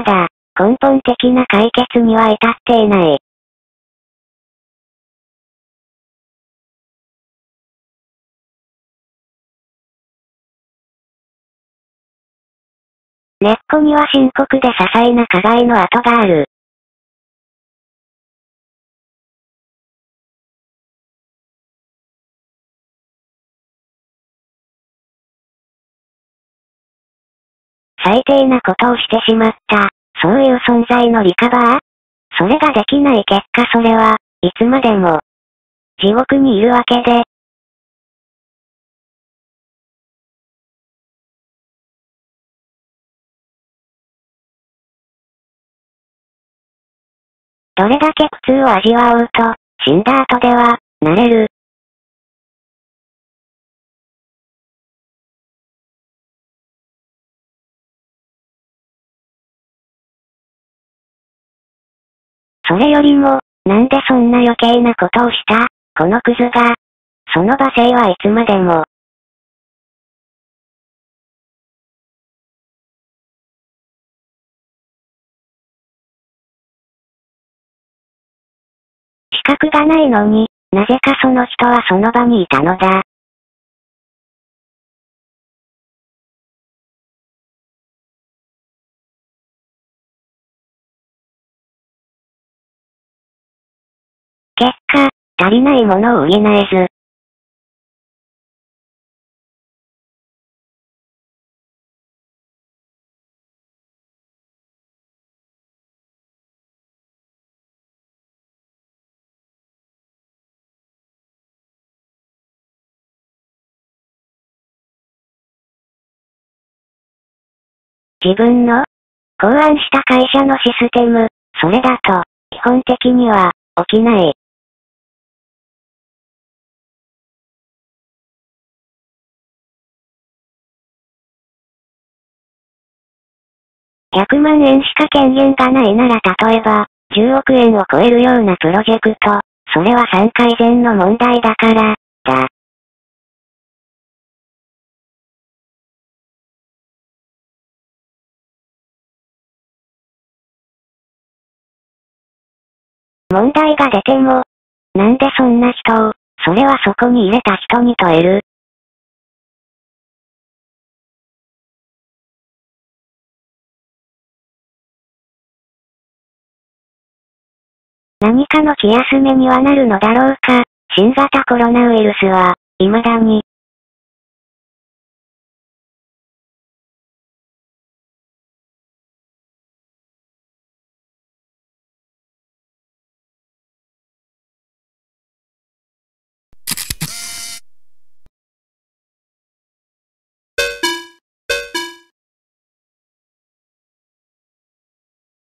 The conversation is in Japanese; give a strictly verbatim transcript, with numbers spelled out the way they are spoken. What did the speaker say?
まだ、根本的な解決には至っていない。根っこには深刻で些細な加害の跡がある。最低なことをしてしまった、そういう存在のリカバー？それができない結果それは、いつまでも、地獄にいるわけで。どれだけ苦痛を味わおうと、死んだ後では、なれる。それよりも、なんでそんな余計なことをした、このクズが。その罵声はいつまでも。資格がないのに、なぜかその人はその場にいたのだ。結果、足りないものを補えず。自分の考案した会社のシステム、それだと、基本的には、起きない。ひゃくまんえんしか権限がないなら例えば、じゅうおくえんを超えるようなプロジェクト、それはさん改善の問題だから、だ。問題が出ても、なんでそんな人を、それはそこに入れた人に問える。何かの気休めにはなるのだろうか。新型コロナウイルスは、未だに、